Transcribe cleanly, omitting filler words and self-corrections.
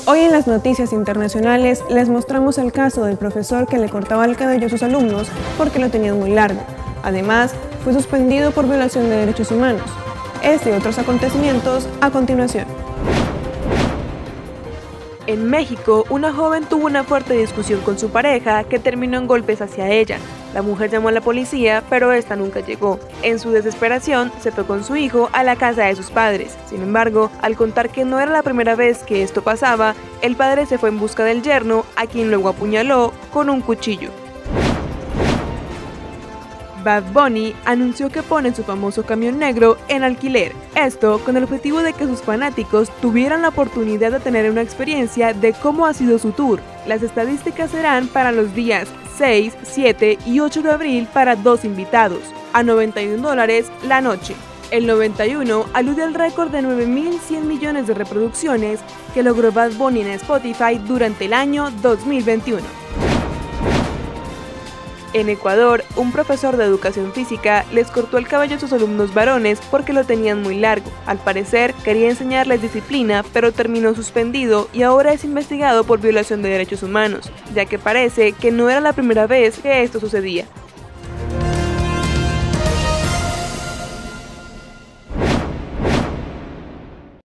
Hoy en las noticias internacionales les mostramos el caso del profesor que le cortaba el cabello a sus alumnos porque lo tenían muy largo. Además, fue suspendido por violación de derechos humanos. Este y otros acontecimientos a continuación. En México, una joven tuvo una fuerte discusión con su pareja que terminó en golpes hacia ella. La mujer llamó a la policía, pero esta nunca llegó. En su desesperación, se fue con su hijo a la casa de sus padres. Sin embargo, al contar que no era la primera vez que esto pasaba, el padre se fue en busca del yerno, a quien luego apuñaló con un cuchillo. Bad Bunny anunció que pone su famoso camión negro en alquiler, esto con el objetivo de que sus fanáticos tuvieran la oportunidad de tener una experiencia de cómo ha sido su tour. Las estadísticas serán para los días 6, 7 y 8 de abril para 2 invitados, a $91 la noche. El 91 alude al récord de 9.100 millones de reproducciones que logró Bad Bunny en Spotify durante el año 2021. En Ecuador, un profesor de educación física les cortó el cabello a sus alumnos varones porque lo tenían muy largo. Al parecer, quería enseñarles disciplina, pero terminó suspendido y ahora es investigado por violación de derechos humanos, ya que parece que no era la primera vez que esto sucedía.